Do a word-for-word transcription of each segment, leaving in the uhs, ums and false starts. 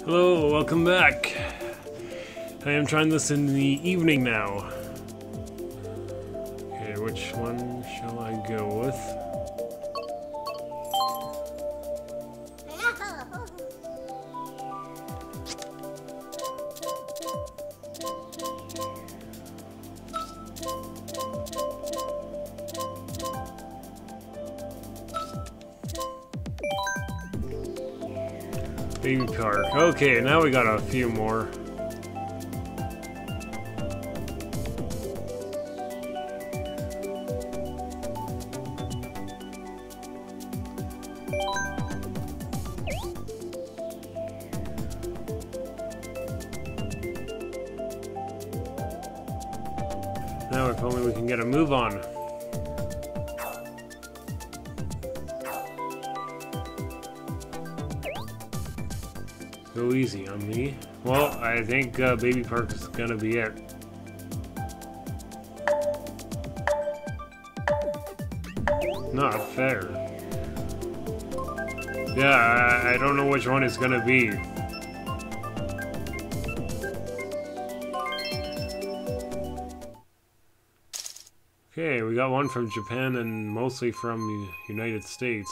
Hello, welcome back. I am trying this in the evening now. Okay, which one shall I go with? Baby Park. Okay, now we got a few more. Now if only we can get a move on. Go easy on me. Well, I think uh, Baby Park is gonna be it. Not fair. Yeah, I, I don't know which one it's gonna be. Okay, we got one from Japan and mostly from the United States.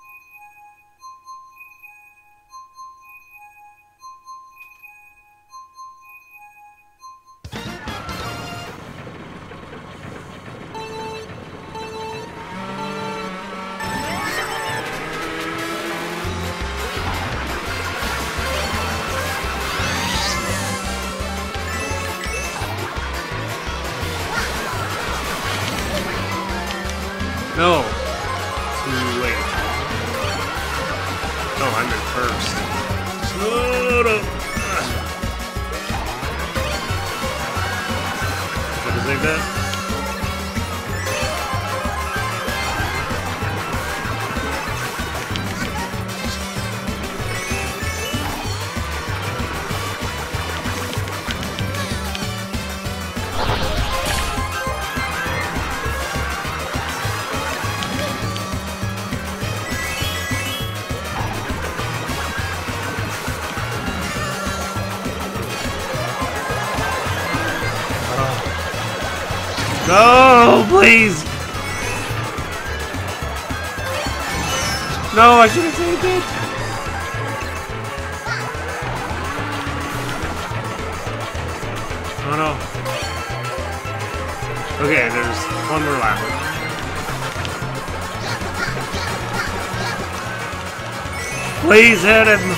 No! Too late. No, I'm in first. Slow down! Did I save that? No, please! No, I should have saved it! Oh no. Okay, there's one more lap. Please hit him!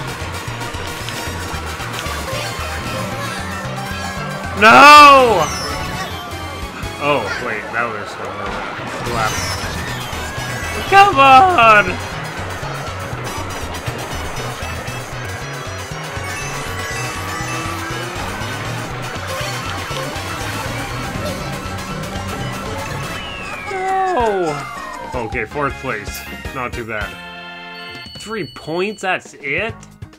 No! Oh, wait, now there's one more lap. Come on! No! Okay, fourth place. Not too bad. Three points, that's it?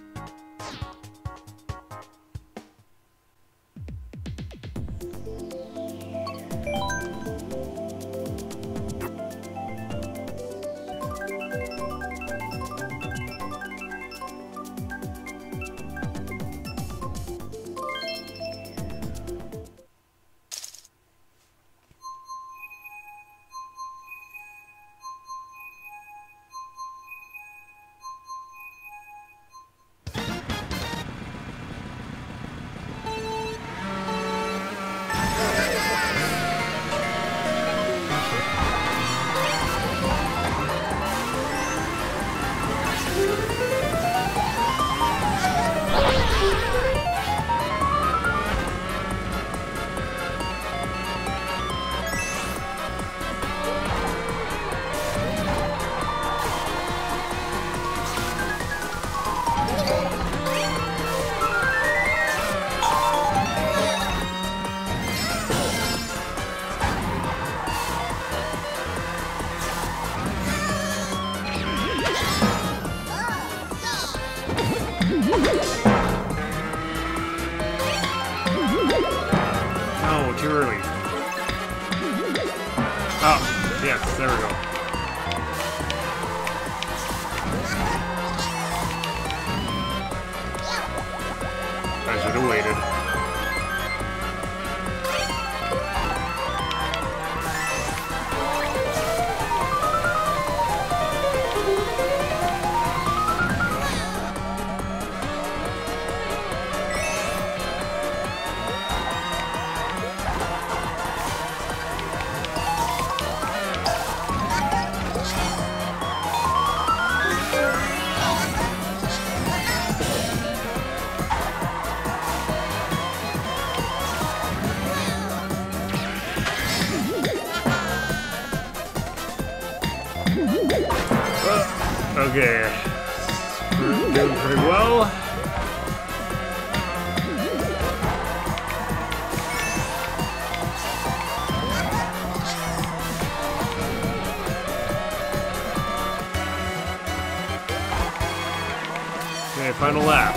Too early. Oh, yes, there we go. have waited. Okay, we're doing pretty well. Okay, final lap.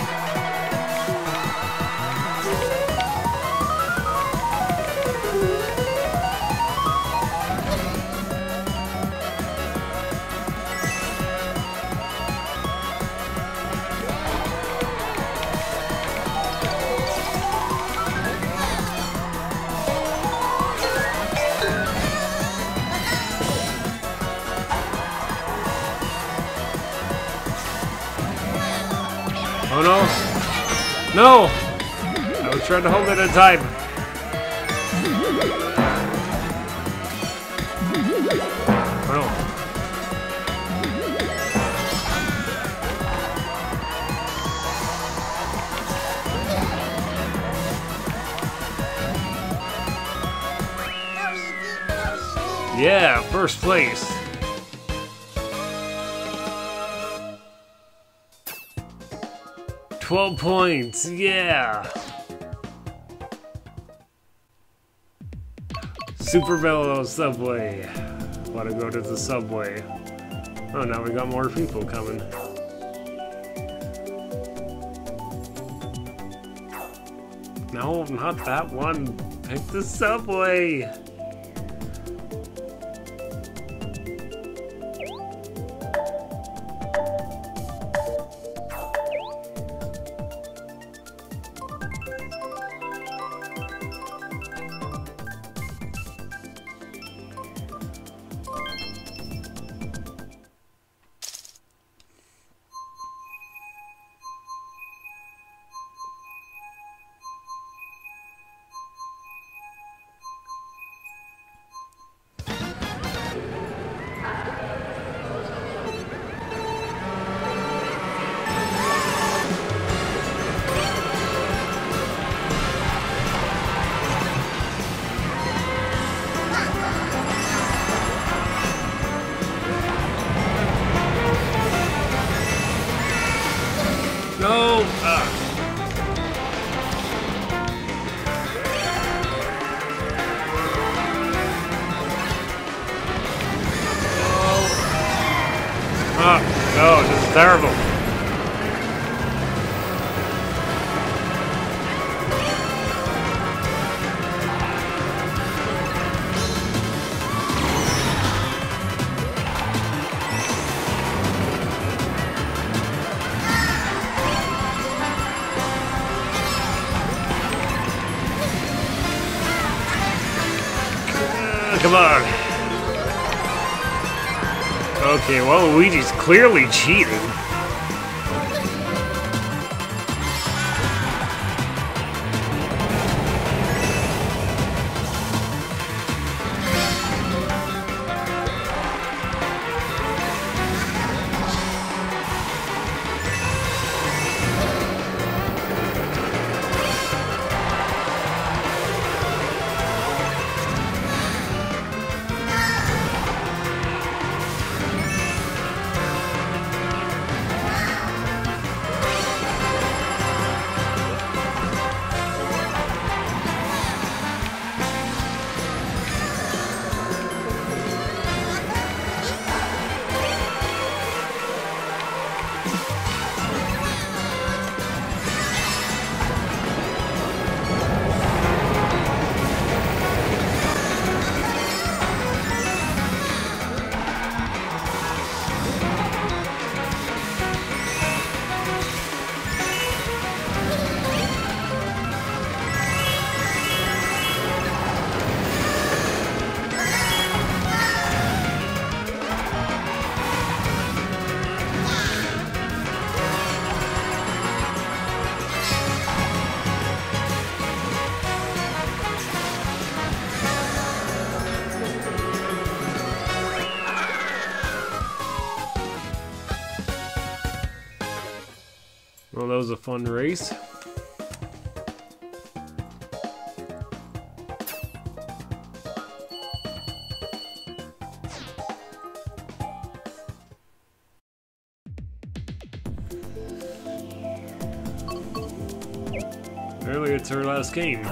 Oh no! No! I was trying to hold it in time. Oh no. Yeah, first place. twelve points, yeah! Super Mellow Subway. Wanna go to the subway. Oh, now we got more people coming. No, not that one. Pick the subway! No! Uh. Oh, no, this is terrible. Come on. Okay, well, Luigi's clearly cheating. Well, that was a fun race. Apparently it's her last game.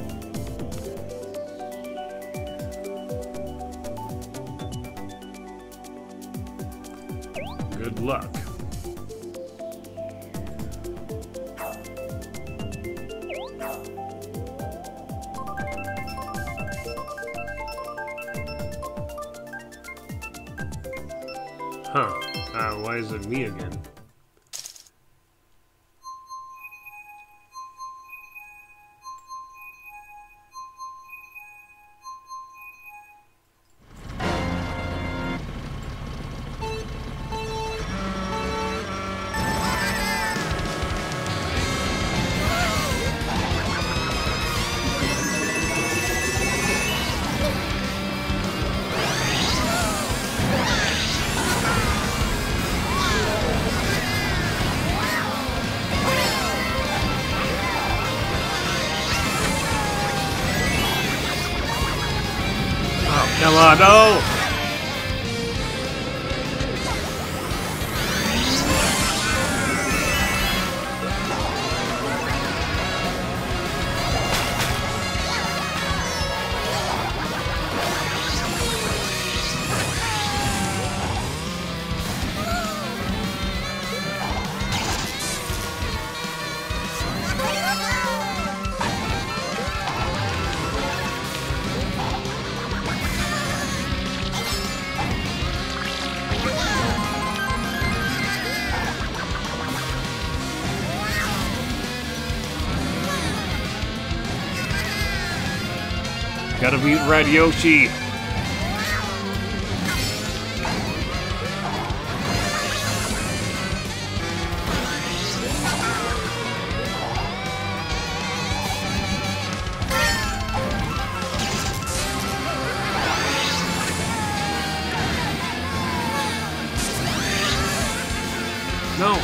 Good luck. Huh. Uh, why is it me again? Come on, no! Gotta beat Red Yoshi. No.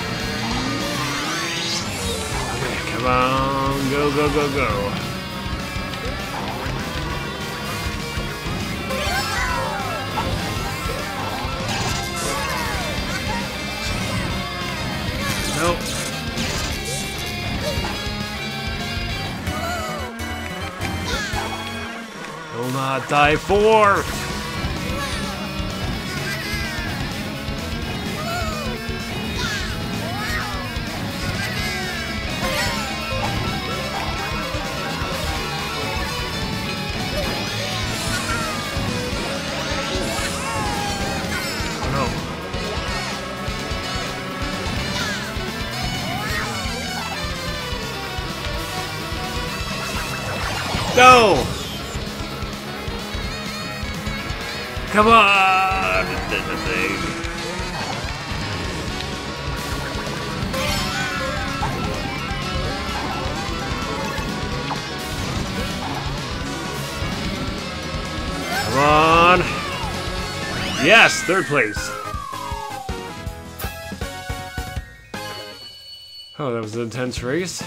Okay, come on, go, go, go, go. Nope. Will not die fourth. No! Come on! The thing. Come on! Yes, third place. Oh, that was an intense race.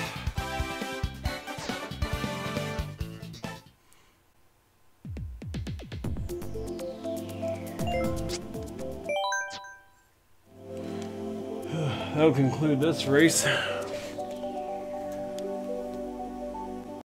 That'll conclude this race.